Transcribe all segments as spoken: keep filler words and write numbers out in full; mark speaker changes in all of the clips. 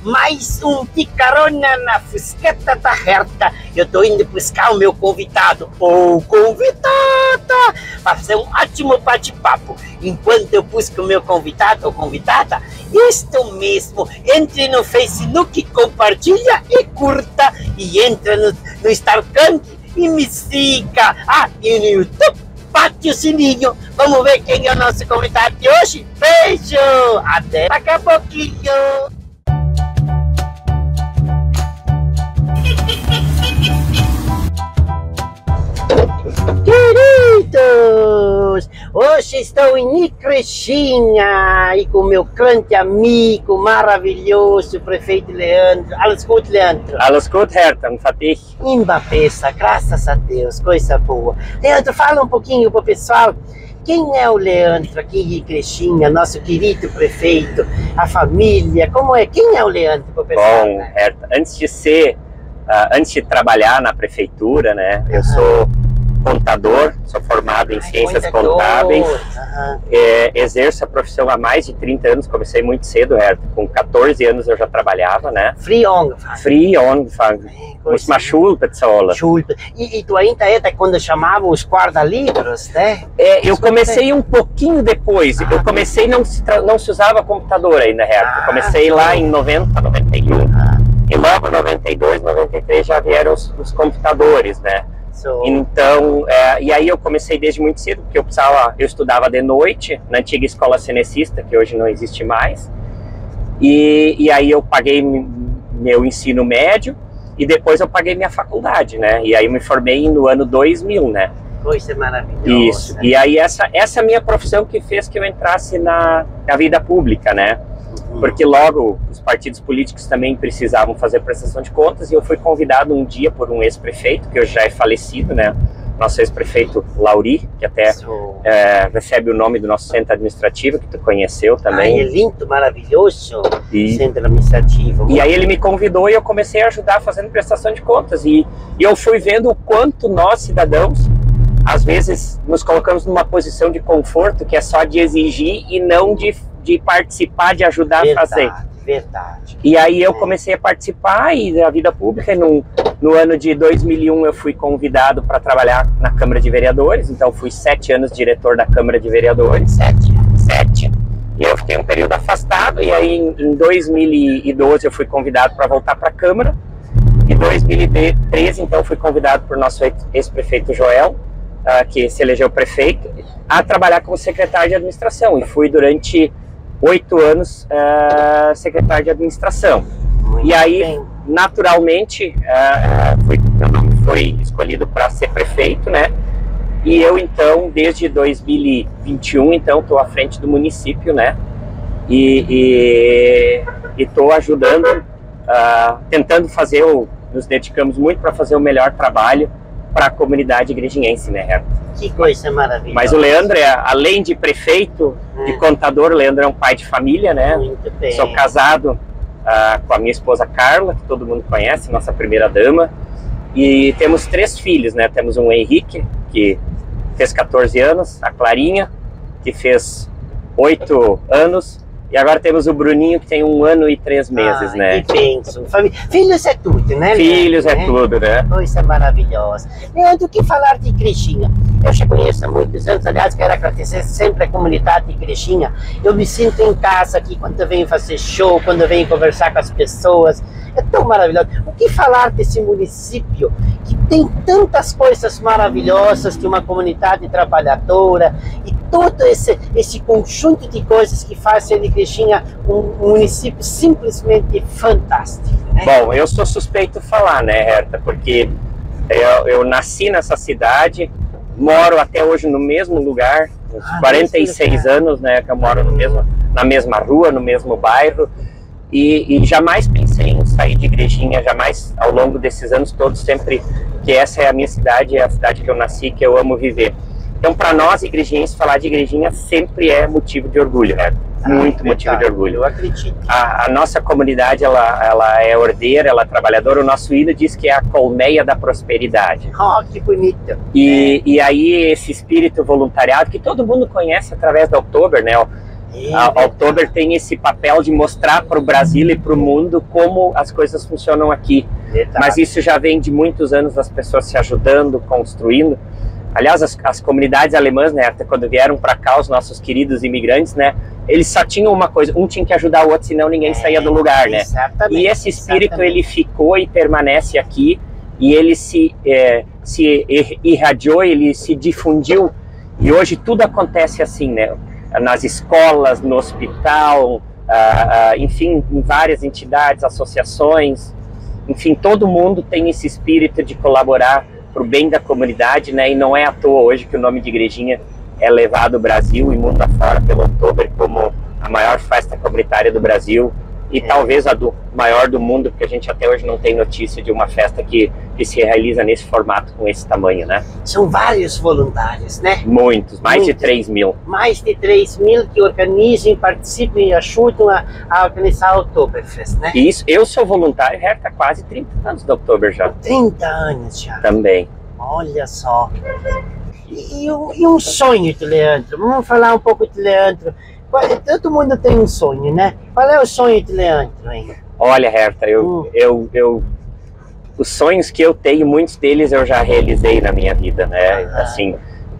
Speaker 1: mais um de carona na fusqueta da Herta. Eu tô indo buscar o meu convidado ou convidada para fazer um ótimo bate-papo. Enquanto eu busco o meu convidado ou convidada, isto mesmo, entre no Facebook, compartilha e curta, e entra no, no Instagram e me siga. Ah, e no YouTube, bate o sininho. Vamos ver quem é o nosso convidado de hoje. Beijo! Até daqui a pouquinho! Queridos, hoje estou em Icrechinha e com meu grande amigo maravilhoso, prefeito Leandro. Alles gut, Leandro?
Speaker 2: Alles gut, Herta, und für dich?
Speaker 1: Imbapesa, graças a Deus, coisa boa. Leandro, fala um pouquinho pro pessoal. Quem é o Leandro aqui em Icrechinha, nosso querido prefeito, a família, como é? Quem é o Leandro pro pessoal?
Speaker 2: Bom, Herta, antes de ser, uh, antes de trabalhar na prefeitura, né, eu sou contador, sou formado em Ai, ciências contador. contábeis, uhum. é, exerço a profissão há mais de trinta anos, comecei muito cedo, Herta, com quatorze anos eu já trabalhava, né?
Speaker 1: Free angefangen.
Speaker 2: Free angefangen. Muss mal Schule bezahlen.
Speaker 1: Schule. E, e tu ainda é quando chamavam os guarda-livros, né?
Speaker 2: É, eu comecei um pouquinho depois, ah, eu comecei, não se, não se usava computador ainda, Herta, ah, eu comecei lá em noventa, noventa e um, ah. e logo em noventa e dois, noventa e três já vieram os, os computadores, né? So. Então, é, e aí eu comecei desde muito cedo, porque eu precisava, eu estudava de noite, na antiga escola cenecista, que hoje não existe mais, e, e aí eu paguei meu ensino médio, e depois eu paguei minha faculdade, né, e aí eu me formei no ano dois mil, né.
Speaker 1: Coisa maravilhosa.
Speaker 2: Isso, e aí essa, essa minha profissão que fez que eu entrasse na, na vida pública, né. Porque logo os partidos políticos também precisavam fazer prestação de contas e eu fui convidado um dia por um ex-prefeito, que hoje já é falecido, né? Nosso ex-prefeito Lauri, que até so... é, recebe o nome do nosso centro administrativo, que tu conheceu também.
Speaker 1: Ah, é lindo, maravilhoso,
Speaker 2: e...
Speaker 1: centro administrativo.
Speaker 2: E aí ele me convidou e eu comecei a ajudar fazendo prestação de contas. E, e eu fui vendo o quanto nós, cidadãos, às vezes nos colocamos numa posição de conforto, que é só de exigir e não de de participar, de ajudar
Speaker 1: verdade,
Speaker 2: a fazer.
Speaker 1: Verdade.
Speaker 2: E aí eu comecei a participar e da vida pública. E no, no ano de dois mil e um eu fui convidado para trabalhar na Câmara de Vereadores. Então fui sete anos diretor da Câmara de Vereadores. Sete. Sete. E eu fiquei um período afastado. E aí em, em dois mil e doze eu fui convidado para voltar para a Câmara. Em dois mil e treze então fui convidado por nosso ex-prefeito Joel, uh, que se elegeu prefeito, a trabalhar como secretário de administração. E fui durante oito anos uh, secretário de administração. Muito e aí, bem. naturalmente, uh, foi, meu nome foi escolhido para ser prefeito, né? E eu, então, desde dois mil e vinte e um, então, estou à frente do município, né? E estou ajudando, uh, tentando fazer, o, nos dedicamos muito para fazer o melhor trabalho para a comunidade igrejinhense, né, Herta?
Speaker 1: Que coisa maravilhosa.
Speaker 2: Mas o Leandro, é, além de prefeito, hum. de contador, o Leandro é um pai de família, né?
Speaker 1: Muito bem.
Speaker 2: Sou casado uh, com a minha esposa Carla, que todo mundo conhece, nossa primeira dama. E temos três filhos, né? Temos um Henrique, que fez quatorze anos, a Clarinha, que fez oito anos, e agora temos o Bruninho, que tem um ano e três meses, ah, né?
Speaker 1: Que bênção. Filhos é tudo, né?
Speaker 2: Filhos
Speaker 1: Leandro,
Speaker 2: é né? tudo, né?
Speaker 1: Coisa maravilhosa. Leandro, o que falar de Icrechinha? Eu já conheço há muitos anos, aliás, quero agradecer sempre a comunidade de Icrechinha. Eu me sinto em casa aqui quando eu venho fazer show, quando eu venho conversar com as pessoas. É tão maravilhoso. O que falar desse município que tem tantas coisas maravilhosas, de uma comunidade trabalhadora e todo esse, esse conjunto de coisas que fazem de Icrechinha um município simplesmente fantástico, né?
Speaker 2: Bom, eu sou suspeito de falar, né, Herta, porque eu, eu nasci nessa cidade, moro até hoje no mesmo lugar, uns ah, quarenta e seis anos, né, que eu moro no mesmo, na mesma rua, no mesmo bairro, e, e jamais pensei em sair de Igrejinha, jamais, ao longo desses anos todos, sempre que essa é a minha cidade, é a cidade que eu nasci, que eu amo viver. Então, para nós, igrejienses, falar de Igrejinha sempre é motivo de orgulho, né? Muito ah, é motivo de orgulho.
Speaker 1: Eu acredito.
Speaker 2: A, a nossa comunidade, ela, ela é ordeira, ela é trabalhadora. O nosso hino diz que é a colmeia da prosperidade.
Speaker 1: Oh, que bonito.
Speaker 2: E, é. e aí, esse espírito voluntariado, que todo mundo conhece através da Oktober, né? É, a Oktober tem esse papel de mostrar para o Brasil e para o mundo como as coisas funcionam aqui. Verdade. Mas isso já vem de muitos anos das pessoas se ajudando, construindo. Aliás, as, as comunidades alemãs, né, até quando vieram para cá, os nossos queridos imigrantes, né, eles só tinham uma coisa, um tinha que ajudar o outro, senão ninguém é, saía do lugar, né? E esse espírito, exatamente, ele ficou e permanece aqui, e ele se, é, se irradiou, ele se difundiu, e hoje tudo acontece assim, né? Nas escolas, no hospital, ah, ah, enfim, em várias entidades, associações, enfim, todo mundo tem esse espírito de colaborar para o bem da comunidade, né? E não é à toa hoje que o nome de Igrejinha é levado Brasil e mundo afora pelo Oktober como a maior festa comunitária do Brasil e é. talvez a do maior do mundo, porque a gente até hoje não tem notícia de uma festa que, que se realiza nesse formato, com esse tamanho, né?
Speaker 1: São vários voluntários, né?
Speaker 2: Muitos, mais Muitos. de três mil.
Speaker 1: Mais de três mil que organizam, participam e ajudam a, a organizar o Oktoberfest, né?
Speaker 2: Isso, eu sou voluntário há quase trinta anos do Oktober já.
Speaker 1: trinta anos já.
Speaker 2: Também.
Speaker 1: Olha só. E, e, e um sonho de Leandro? Vamos falar um pouco de Leandro. Todo mundo tem um sonho, né? Qual é o sonho de Leandro, hein?
Speaker 2: Olha, Herta, eu, hum. eu, eu, os sonhos que eu tenho, muitos deles eu já realizei na minha vida, né? Ah. Assim,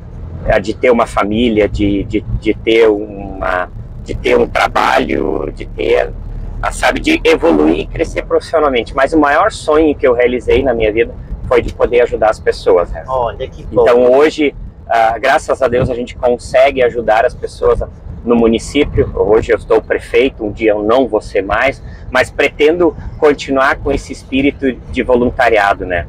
Speaker 2: de ter uma família, de, de, de, ter uma, de ter um trabalho, de ter, sabe, de evoluir e crescer profissionalmente. Mas o maior sonho que eu realizei na minha vida foi de poder ajudar as pessoas. Né?
Speaker 1: Olha que bom.
Speaker 2: Então hoje, ah, graças a Deus, a gente consegue ajudar as pessoas no município. Hoje eu estou prefeito, um dia eu não vou ser mais, mas pretendo continuar com esse espírito de voluntariado, né?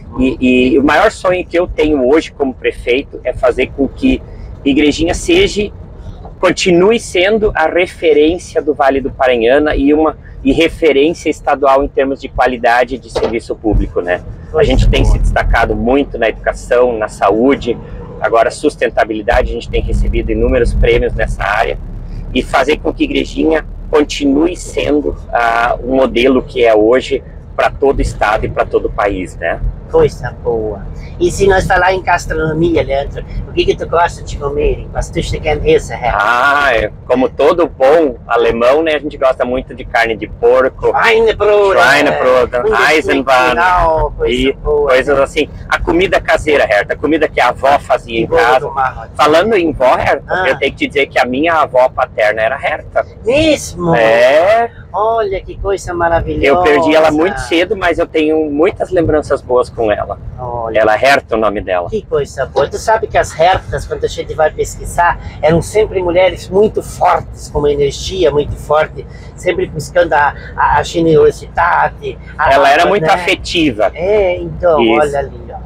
Speaker 2: E, e o maior sonho que eu tenho hoje como prefeito é fazer com que Igrejinha seja, continue sendo a referência do Vale do Paranhana e uma e referência estadual em termos de qualidade de serviço público, né? A gente tem se destacado muito na educação, na saúde, agora sustentabilidade, a gente tem recebido inúmeros prêmios nessa área, e fazer com que Igrejinha continue sendo uh, um modelo que é hoje para todo o estado e para todo o país, né?
Speaker 1: Coisa boa. E se nós falar em gastronomia, Leandro, o que que tu gosta de comer? Was tust du gern essen, Herr?
Speaker 2: Ah, como todo bom alemão, né, a gente gosta muito de carne de porco.
Speaker 1: Schweinebrot.
Speaker 2: Schweinebrot, Eisenbahn,
Speaker 1: coisa
Speaker 2: e
Speaker 1: boa,
Speaker 2: coisas
Speaker 1: né?
Speaker 2: assim. A comida caseira, Herta, a comida que a avó fazia em casa. Falando em vó, Herta, ah. eu tenho que te dizer que a minha avó paterna era Herta.
Speaker 1: Mesmo?
Speaker 2: É.
Speaker 1: Olha que coisa maravilhosa.
Speaker 2: Eu perdi ela muito cedo, mas eu tenho muitas lembranças boas com ela.
Speaker 1: Olha.
Speaker 2: Ela é Herta o nome dela.
Speaker 1: Que coisa boa. Tu sabe que as Hertas, quando a gente vai pesquisar, eram sempre mulheres muito fortes, com uma energia muito forte, sempre buscando a, a, a generosidade. A,
Speaker 2: ela era
Speaker 1: a,
Speaker 2: muito
Speaker 1: né?
Speaker 2: afetiva.
Speaker 1: É, então,
Speaker 2: Isso.
Speaker 1: olha ali. Ó.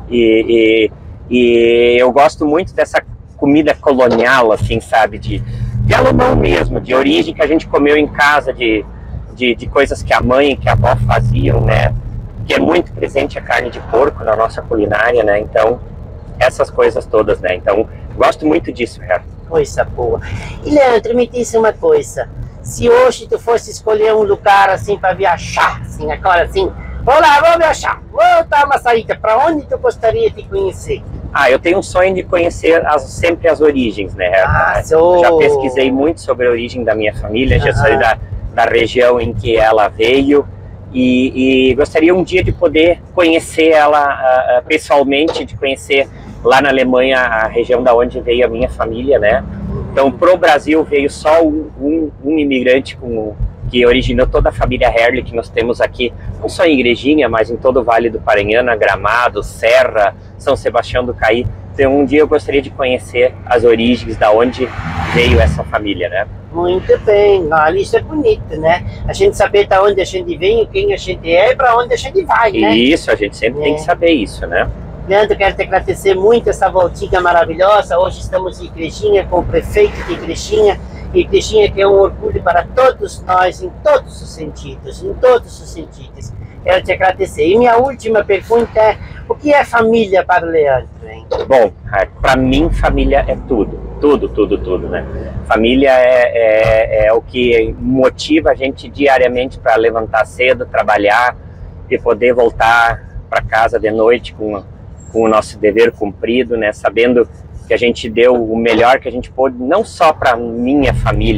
Speaker 2: E, e, e eu gosto muito dessa comida colonial, assim, sabe, de, de alemão mesmo, de origem que a gente comeu em casa, de, de, de coisas que a mãe e que a avó faziam, né, que é muito presente a carne de porco na nossa culinária, né, então, essas coisas todas, né, então, gosto muito disso, Herta.
Speaker 1: Coisa boa. E, Leandro, me diz uma coisa, se hoje tu fosse escolher um lugar, assim, para viajar, assim, agora, assim, vou lá, vou viajar, vou dar uma saída, para onde tu gostaria de conhecer?
Speaker 2: Ah, eu tenho um sonho de conhecer as, sempre as origens, né?
Speaker 1: Ah, sou...
Speaker 2: Já pesquisei muito sobre a origem da minha família, já sei da, da região em que ela veio e, e gostaria um dia de poder conhecer ela uh, pessoalmente, de conhecer lá na Alemanha a região da onde veio a minha família, né? Então, pro Brasil veio só um, um, um imigrante com, que originou toda a família Herle que nós temos aqui, não só em Igrejinha, mas em todo o Vale do Paranhana, Gramado, Serra, São Sebastião do Caí. Então um dia eu gostaria de conhecer as origens, da onde veio essa família, né?
Speaker 1: Muito bem, olha, isso é bonito, né? A gente saber de onde a gente vem, quem a gente é e para onde a gente vai, né?
Speaker 2: Isso, a gente sempre é. tem que saber isso, né?
Speaker 1: Leandro, quero te agradecer muito essa voltinha maravilhosa. Hoje estamos em Igrejinha com o prefeito de Igrejinha. Igrejinha que é um orgulho para todos nós, em todos os sentidos, em todos os sentidos. Quero te agradecer. E minha última pergunta é, o que é família para o Leandro, hein?
Speaker 2: Bom, para mim família é tudo, tudo, tudo, tudo, né? Família é, é, é o que motiva a gente diariamente para levantar cedo, trabalhar e poder voltar para casa de noite com, com o nosso dever cumprido, né? Sabendo que a gente deu o melhor que a gente pôde, não só para minha família,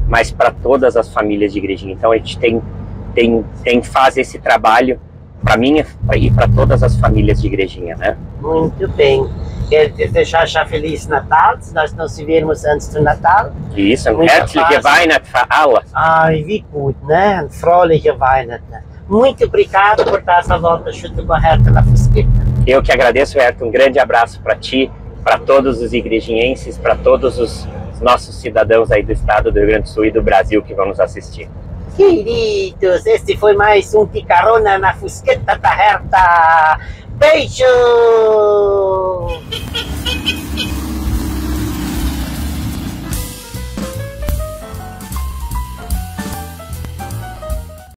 Speaker 2: mas para todas as famílias de Igrejinha. Então a gente tem, tem, tem faz esse trabalho para mim e para todas as famílias de Igrejinha, né?
Speaker 1: Muito bem. Quero te deixar já Feliz Natal, se nós não se virmos antes do Natal.
Speaker 2: Isso, um herzliche Weihnacht für alle.
Speaker 1: Ai, wie gut, né? Um fröhliche Weihnachten. Muito obrigado por dar essa volta chuta com a Herta na Fusqueta.
Speaker 2: Eu que agradeço, Herta. Um grande abraço para ti, para todos os igrejinhenses, para todos os nossos cidadãos aí do estado do Rio Grande do Sul e do Brasil que vão nos assistir.
Speaker 1: Queridos, este foi mais um De Carona na Fusqueta da Herta. Beijo!